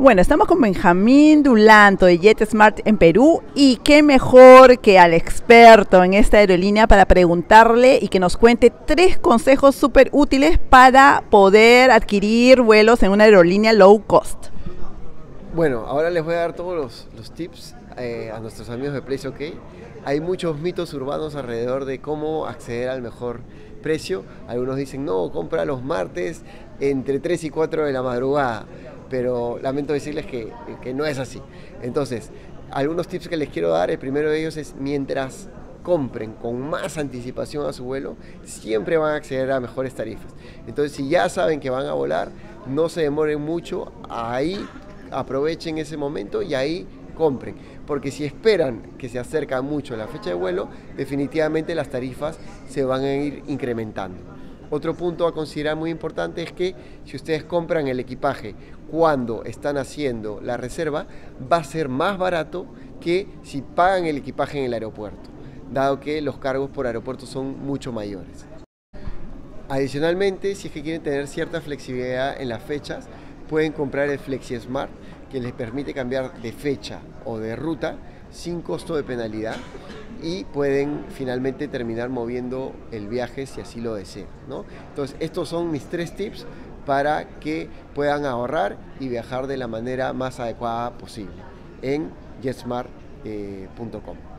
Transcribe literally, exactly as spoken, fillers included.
Bueno, estamos con Benjamín Dulanto de JetSmart en Perú y qué mejor que al experto en esta aerolínea para preguntarle y que nos cuente tres consejos súper útiles para poder adquirir vuelos en una aerolínea low cost. Bueno, ahora les voy a dar todos los, los tips eh, a nuestros amigos de Place OK. Hay muchos mitos urbanos alrededor de cómo acceder al mejor precio. Algunos dicen, no, compra los martes entre tres y cuatro de la madrugada, pero lamento decirles que, que no es así. Entonces, algunos tips que les quiero dar, el primero de ellos es mientras compren con más anticipación a su vuelo, siempre van a acceder a mejores tarifas. Entonces, si ya saben que van a volar, no se demoren mucho, ahí aprovechen ese momento y ahí compren, porque si esperan que se acerca mucho la fecha de vuelo, definitivamente las tarifas se van a ir incrementando. Otro punto a considerar muy importante es que si ustedes compran el equipaje cuando están haciendo la reserva, va a ser más barato que si pagan el equipaje en el aeropuerto, dado que los cargos por aeropuerto son mucho mayores. Adicionalmente, si es que quieren tener cierta flexibilidad en las fechas, pueden comprar el FlexiSmart, que les permite cambiar de fecha o de ruta sin costo de penalidad y pueden finalmente terminar moviendo el viaje si así lo desean, ¿no? Entonces, estos son mis tres tips para que puedan ahorrar y viajar de la manera más adecuada posible en jetsmart punto com.